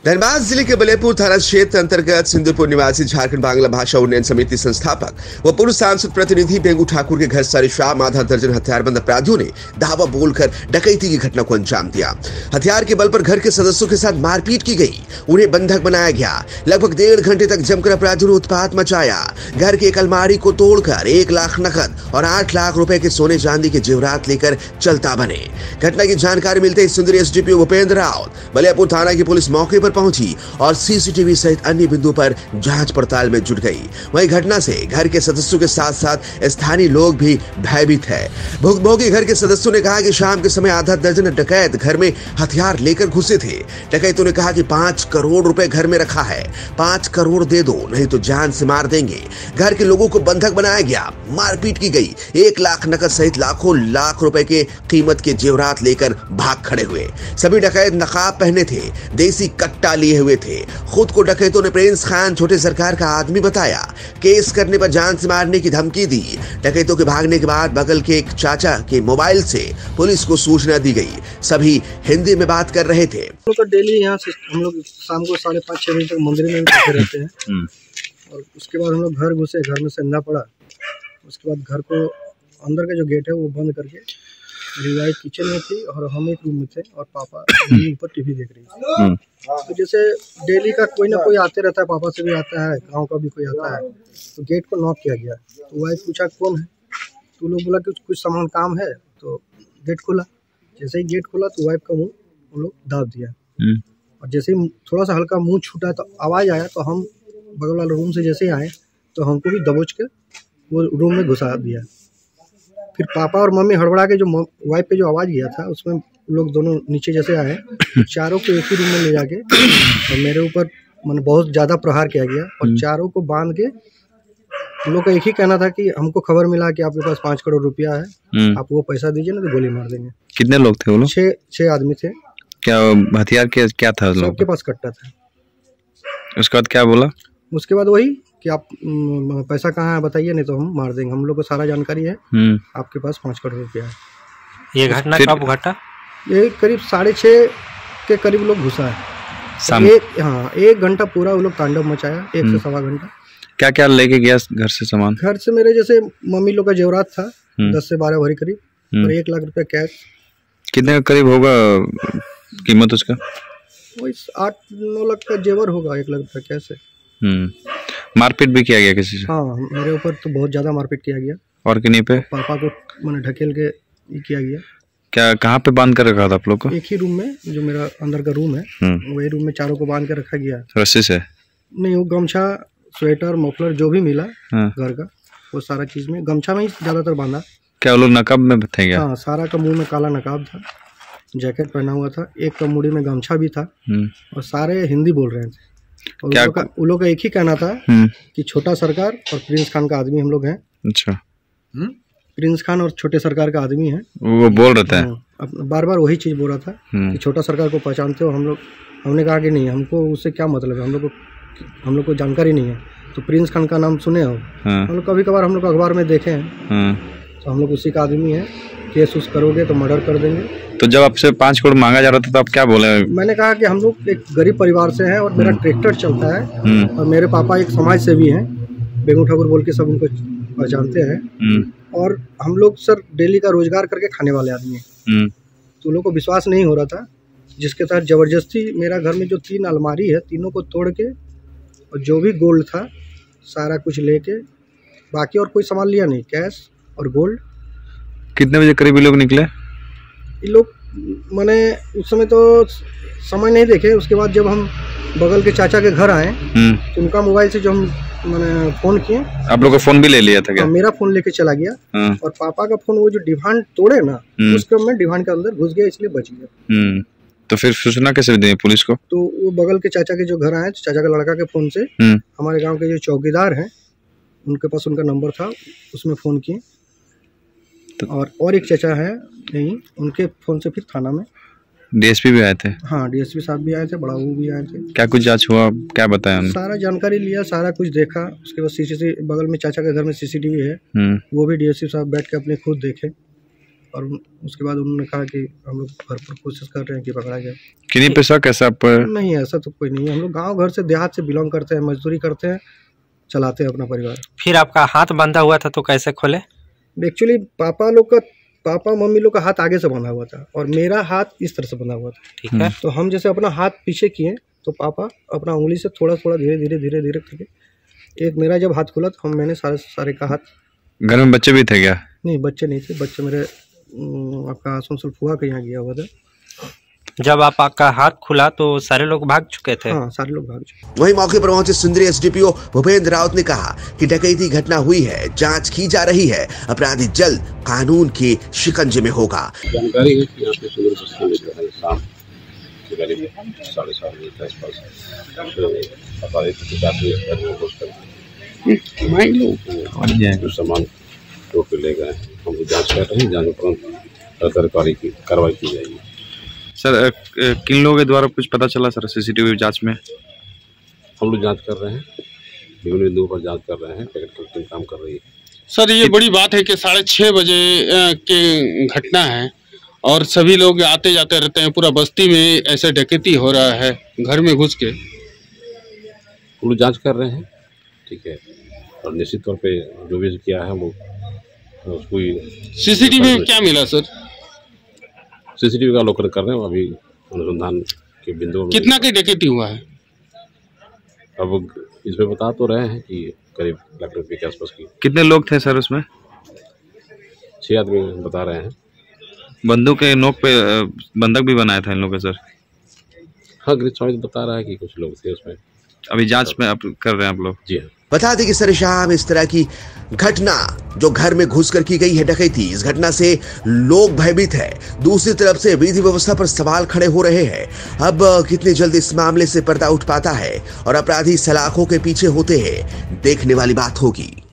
धनबाद जिले के बलेपुर थाना क्षेत्र अंतर्गत सिंदूरपुर निवासी झारखंड बांग्ला भाषा उन्नयन समिति संस्थापक व पूर्व सांसद प्रतिनिधि बेंगू ठाकुर के घर सारी शाम आधा दर्जन हथियारबंद अपराधियों ने धावा बोलकर डकैती की घटना को अंजाम दिया। हथियार के बल पर घर के सदस्यों के साथ मारपीट की गई, उन्हें बंधक बनाया गया। लगभग 1.5 घंटे तक जमकर अपराधियों ने उत्पात मचाया। घर की एक अलमारी को तोड़कर 1 लाख नकद और 8 लाख रुपए के सोने चांदी के जेवरात लेकर चलता बने। घटना की जानकारी मिलते ही सुंदरी एसडीपीओ भूपेंद्र राउत बलेपुर थाना की पुलिस मौके पर पहुंची और सीसीटीवी सहित अन्य बिंदुओं पर जांच पड़ताल में जुट गई। वहीं घटना से घर के सदस्यों के साथ साथ स्थानीय लोग भी भयभीत है। भुगभोगी घर के सदस्यों ने कहा कि शाम के समय आधा दर्जन डकैत घर में हथियार लेकर घुसे थे। डकैतों ने कहा कि 5 करोड़ रुपए घर में रखा है, 5 करोड़ दे दो नहीं तो जान से मार देंगे। घर के लोगों को बंधक बनाया गया, मारपीट की गई। 1 लाख नकद सहित लाखों लाख रुपए के कीमत के जेवरात लेकर भाग खड़े हुए। सभी डकैत नकाब पहने थे, देसी कट्टा लिए हुए थे। खुद को डकैतों ने प्रिंस खान छोटे सरकार का आदमी बताया। केस करने पर जान से मारने की धमकी दी। डकैतों के भागने के बाद बगल के एक चाचा के मोबाइल से पुलिस को सूचना दी गई। सभी हिंदी में बात कर रहे थे। हम लोग तो डेली यहाँ से हम लोग शाम को 5:30-6 बजे तक मंदिर में बैठे रहते हैं और उसके बाद हम लोग घर घुसे, घर में संधा पड़ा। उसके बाद घर को अंदर का जो गेट है वो बंद करके मेरी वाइफ किचन में थी और हम एक रूम में थे और पापा ऊपर टीवी देख रही थी। तो जैसे डेली का कोई ना कोई आते रहता है, पापा से भी आता है, गांव का भी कोई आता है, तो गेट को नॉक किया गया। तो वाइफ पूछा कौन है, तो लोग बोला कि कुछ सामान काम है, तो गेट खोला। जैसे ही गेट खोला तो वाइफ का मुंह हम लोग दाब दिया और जैसे ही थोड़ा सा हल्का मुंह छूटा तो आवाज़ आया, तो हम बगल वाले रूम से जैसे ही आए तो हमको भी दबोच के वो रूम में घुसा दिया। फिर पापा और मम्मी हड़बड़ा के जो वाइफ पे जो आवाज़ गया था उसमें लोग दोनों नीचे जैसे आए, चारों को एक ही रूम में ले जाके और मेरे ऊपर मैंने बहुत ज़्यादा प्रहार किया गया और चारों को बांध के उन लोग का एक ही कहना था कि हमको खबर मिला कि आपके पास 5 करोड़ रुपया है, आप वो पैसा दीजिए ना तो गोली मार देंगे। कितने लोग थे वो लोग? 6 आदमी थे। क्या हथियार क्या था उन लोगों के पास? कट्टा था। उसके बाद क्या बोला? उसके बाद वही कि आप पैसा कहाँ है बताइए, नहीं तो हम मार देंगे। हम लोग को सारा जानकारी है, आपके पास 5 करोड़ रुपया है। ये घटना कब घटा? ये करीब 6:30 के करीब लोग घुसा है। 1 घंटा पूरा वो लोग तांडव मचाया, 1 से 1.25 घंटा। क्या क्या लेके गया घर से सामान? घर से मेरे जैसे मम्मी लोग का जेवरात था 10 से 12 भरी करीब और 1 लाख रुपया कैश। कितने करीब होगा कीमत उसका? वही 8-9 लाख का जेवर होगा, 1 लाख रुपया कैश है। मारपीट भी किया गया किसी से? हाँ, मेरे ऊपर तो बहुत ज्यादा मारपीट किया गया। और किन्हीं पे? पापा को मैंने ढकेल के किया गया। क्या कहाँ पे बांध कर रखा था आप लोग को? एक ही रूम में, जो मेरा अंदर का रूम है वही रूम में चारों को बांध के रखा गया। रस्सी से? नहीं, वो गमछा, स्वेटर, मफलर जो भी मिला घर का वो सारा चीज में, गमछा में ही ज्यादातर बांधा। क्या वो लोग नकाब में थे क्या? हाँ, सारा का मुंह में काला नकाब था, जैकेट पहना हुआ था, एक का मुड़ी में गमछा भी था और सारे हिंदी बोल रहे थे। और उन लोग का एक ही कहना था कि छोटा सरकार और प्रिंस खान का आदमी हम लोग हैं। अच्छा। प्रिंस खान और छोटे सरकार का आदमी है, वो बोल रहा था। बार बार वही चीज बोल रहा था कि छोटा सरकार को पहचानते हो हम लोग। हमने कहा कि नहीं, हमको उससे क्या मतलब है, हम लोग को जानकारी नहीं है। तो प्रिंस खान का नाम सुने हो? हम लोग कभी कभार हम लोग अखबार में देखे हैं, तो हम लोग उसी का आदमी है। केस उस करोगे तो मर्डर कर देंगे। तो जब आपसे 5 करोड़ मांगा जा रहा था तो आप क्या बोले? मैंने कहा कि हम लोग एक गरीब परिवार से हैं और मेरा ट्रैक्टर चलता है और मेरे पापा एक समाज सेवी हैं, बेंगू ठाकुर बोल के सब उनको पहचानते हैं, और हम लोग सर डेली का रोजगार करके खाने वाले आदमी हैं। तो लोग को विश्वास नहीं हो रहा था, जिसके तहत जबरदस्ती मेरा घर में जो 3 अलमारी है तीनों को तोड़ के और जो भी गोल्ड था सारा कुछ लेके, बाकी और कोई सामान लिया नहीं, कैश और गोल्ड। कितने बजे करीब लोग निकले? ये लोग मैंने उस समय तो समय नहीं देखे। उसके बाद जब हम बगल के चाचा के घर आए तो उनका मोबाइल से जो हम मैंने फोन किए। आप लोग का फोन भी ले लिया था क्या? मेरा फोन लेके चला गया और पापा का फोन वो जो डिवान तोड़े ना उस क्रम में डिवान के अंदर घुस गया, इसलिए बच गया। तो फिर सूचना कैसे दी पुलिस को? तो वो बगल के चाचा के जो घर आए, चाचा के लड़का के फोन से हमारे गाँव के जो चौकीदार हैं उनके पास उनका नंबर था, उसमें फ़ोन किए। और एक चाचा है नहीं, उनके फ़ोन से फिर थाना में डीएसपी भी आए थे। हाँ, डीएसपी साहब भी आए थे, बड़ा वो भी आए थे। क्या कुछ जांच हुआ, क्या बताया उन्होंने? सारा जानकारी लिया, सारा कुछ देखा। उसके बाद सीसीटीवी, बगल में चाचा के घर में सीसीटीवी है, वो भी डीएसपी साहब बैठ के अपने खुद देखे। और उसके बाद उन्होंने कहा कि हम लोग भरपूर कोशिश कर रहे हैं कि पकड़ा जाए। किन्हीं पे शक है सब पर? नहीं, ऐसा तो कोई नहीं है। हम लोग गांव घर से देहात से बिलोंग करते हैं, मजदूरी करते हैं, चलाते हैं अपना परिवार। फिर आपका हाथ बंधा हुआ था तो कैसे खोले? एक्चुअली पापा मम्मी लोग का हाथ आगे से बंधा हुआ था और मेरा हाथ इस तरह से बंधा हुआ था। ठीक है। तो हम जैसे अपना हाथ पीछे किए तो पापा अपना उंगली से थोड़ा थोड़ा धीरे धीरे करके एक मेरा जब हाथ खुला तो मैंने सारे का हाथ। घर में बच्चे भी थे क्या? नहीं, बच्चे नहीं थे। बच्चे मेरे आपका आसनसोल फुआ के यहाँ गया हुआ था। जब आपका हाथ खुला तो सारे लोग भाग चुके थे? हाँ, सारे लोग भाग चुके। वहीं मौके पर पहुंचे सुंदरी एसडीपीओ भूपेंद्र राउत ने कहा कि डकैती घटना हुई है, जांच की जा रही है, अपराधी जल्द कानून के शिकंजे में होगा। जानकारी है कि यहाँ पे सुंदर बस्ती में जो है शाम के करीब 7:30 बजे के आसपास अपराधी के साथ में जो सामान रोक के ले गए। हम लोग जाँच कर रहे हैं, जांच उपरांत कार्रवाई की जाएगी। सर किन लोगों के द्वारा कुछ पता चला सर सीसीटीवी जांच में? हम लोग जांच कर रहे हैं, विभिन्न बिंदुओं पर जांच कर रहे हैं, पैकेट कलेक्टिंग काम कर रही है। सर ये बड़ी बात है कि 6:30 बजे की घटना है और सभी लोग आते जाते रहते हैं, पूरा बस्ती में ऐसे डकैती हो रहा है घर में घुस के। हम लोग जाँच कर रहे हैं, ठीक है, और निश्चित तौर पे जो भी किया है वो उसको। सीसीटीवी में क्या मिला सर? सीसीटीवी का अवलोकन कर रहे हैं, अभी अनुसंधान के बिंदुओं में। कितना की डकैती हुआ है? अब इसमें बता तो रहे हैं कि करीब लाख रुपये के आसपास की। कितने लोग थे सर उसमें? 6 आदमी बता रहे हैं। बंदूक के नोक पे बंधक भी बनाया था इन लोगों का सर? हाँ, गिरीश स्वामी बता रहा है कि कुछ लोग थे उसमें। अभी जांच में आप कर रहे हैं आप लोग? जी हाँ। बता दें कि सर शाम इस तरह की घटना जो घर में घुसकर की गई है डकैती, इस घटना से लोग भयभीत है। दूसरी तरफ से विधि व्यवस्था पर सवाल खड़े हो रहे हैं। अब कितनी जल्द इस मामले से पर्दा उठ पाता है और अपराधी सलाखों के पीछे होते हैं, देखने वाली बात होगी।